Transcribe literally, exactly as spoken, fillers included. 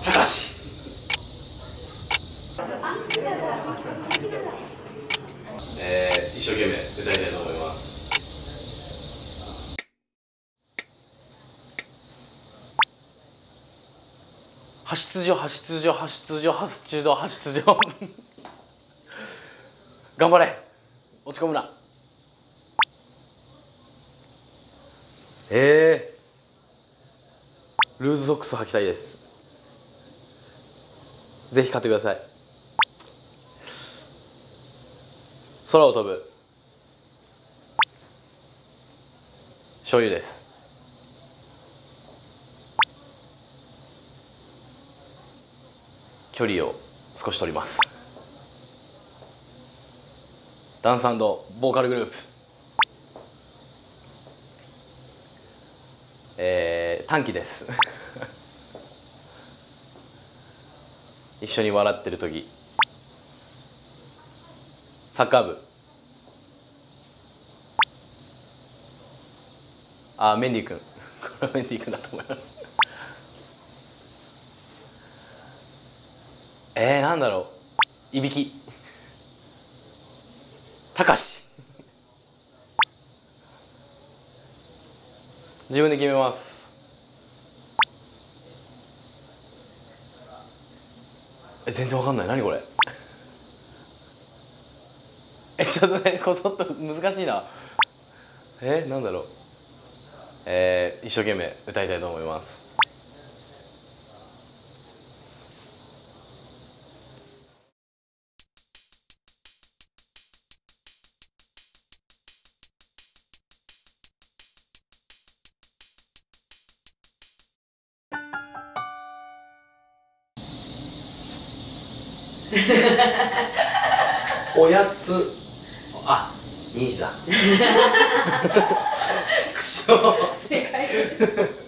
たかし。えー、一生懸命歌いたいと思います。派出所、派出所、派出所、派出所、派出所。頑張れ。落ち込むな。えー、ルーズソックス履きたいです。ぜひ買ってください。空を飛ぶ醤油です。距離を少し取ります。ダンス&ボーカルグループ、えー、短期です。一緒に笑ってる時。サッカー部。あ、メンディー君。これはメンディー君だと思います。えー、なんだろう。いびき。たかし。自分で決めます。え、全然わかんない。何これ。え、ちょっとね、こそっと難しいな。え、なんだろう。えー、一生懸命歌いたいと思います。おやつ、あ、にじだ。畜生。 正解です。